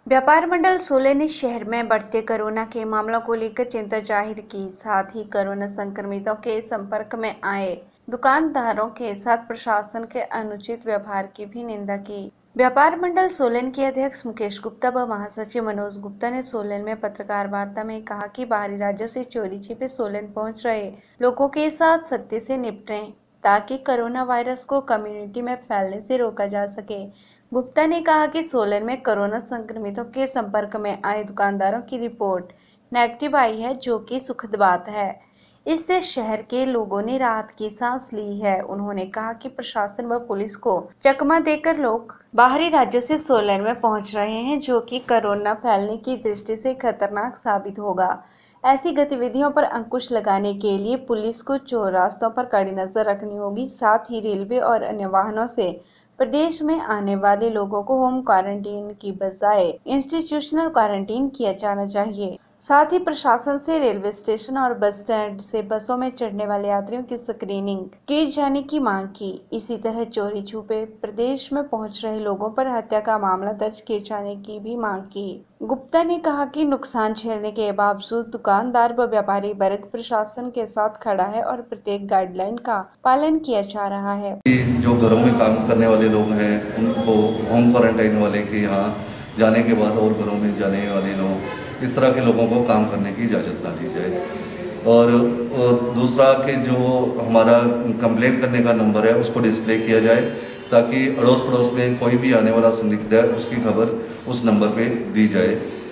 व्यापार मंडल सोलन ने शहर में बढ़ते कोरोना के मामलों को लेकर चिंता जाहिर की। साथ ही कोरोना संक्रमितों के संपर्क में आए दुकानदारों के साथ प्रशासन के अनुचित व्यवहार की भी निंदा की। व्यापार मंडल सोलन के अध्यक्ष मुकेश गुप्ता व महासचिव मनोज गुप्ता ने सोलन में पत्रकार वार्ता में कहा कि बाहरी राज्यों से चोरी छिपे सोलन पहुंच रहे लोगों के साथ सख्ती से निपटें ताकि कोरोना वायरस को कम्युनिटी में फैलने से रोका जा सके। गुप्ता ने कहा कि सोलन में कोरोना संक्रमितों के संपर्क में आए दुकानदारों की रिपोर्ट नेगेटिव आई है, जो कि सुखद बात है। इससे शहर के लोगों ने राहत की सांस ली है। उन्होंने कहा कि प्रशासन व पुलिस को चकमा देकर लोग बाहरी राज्यों से सोलन में पहुंच रहे हैं, जो कि कोरोना फैलने की दृष्टि से खतरनाक साबित होगा। ऐसी गतिविधियों पर अंकुश लगाने के लिए पुलिस को चोर रास्तों पर कड़ी नजर रखनी होगी। साथ ही रेलवे और अन्य वाहनों से प्रदेश में आने वाले लोगों को होम क्वारंटीन की बजाय इंस्टीट्यूशनल क्वारंटीन किया जाना चाहिए। साथ ही प्रशासन से रेलवे स्टेशन और बस स्टैंड से बसों में चढ़ने वाले यात्रियों की स्क्रीनिंग किए जाने की मांग की। इसी तरह चोरी छुपे प्रदेश में पहुंच रहे लोगों पर हत्या का मामला दर्ज किए जाने की भी मांग की। गुप्ता ने कहा कि नुकसान झेलने के बावजूद दुकानदार व व्यापारी वर्ग प्रशासन के साथ खड़ा है और प्रत्येक गाइडलाइन का पालन किया जा रहा है। जो घरों में काम करने वाले लोग हैं उनको होम क्वारंटाइन वाले के यहाँ जाने के बाद और घरों में जाने वाले लोग, इस तरह के लोगों को काम करने की इजाज़त ना दी जाए। और दूसरा कि जो हमारा कंप्लेंट करने का नंबर है उसको डिस्प्ले किया जाए ताकि अड़ोस पड़ोस में कोई भी आने वाला संदिग्ध है उसकी खबर उस नंबर पे दी जाए।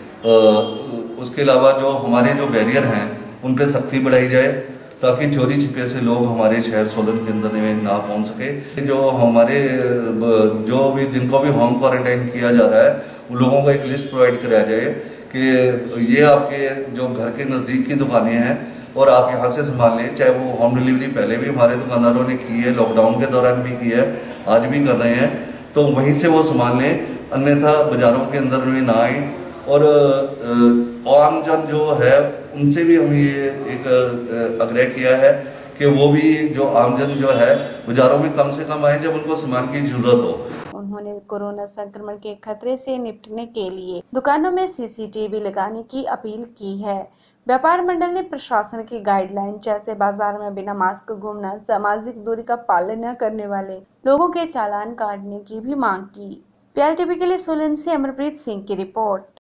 उसके अलावा जो हमारे जो बैरियर हैं उन पर सख्ती बढ़ाई जाए ताकि चोरी छिपे से लोग हमारे शहर सोलन के अंदर में ना पहुंच सके। जो हमारे जो भी जिनको भी होम क्वारंटाइन किया जा रहा है उन लोगों को एक लिस्ट प्रोवाइड कराया जाए कि ये आपके जो घर के नज़दीक की दुकानें हैं और आप यहाँ से संभाल लें। चाहे वो होम डिलीवरी पहले भी हमारे दुकानदारों ने की है, लॉकडाउन के दौरान भी की है, आज भी कर रहे हैं, तो वहीं से वो संभाल लें, अन्यथा बाज़ारों के अंदर में ना आए। और आम जन जो है उनसे भी हमने ये एक आग्रह किया है कि वो भी जो आमजन जो है बाज़ारों में कम से कम आए जब उनको सामान की जरूरत हो। उन्होंने कोरोना संक्रमण के खतरे से निपटने के लिए दुकानों में सीसीटीवी लगाने की अपील की है। व्यापार मंडल ने प्रशासन की गाइडलाइन जैसे बाजार में बिना मास्क घूमना, सामाजिक दूरी का पालन न करने वाले लोगों के चालान काटने की भी मांग की। PLTV के लिए सोलन से अमरप्रीत सिंह की रिपोर्ट।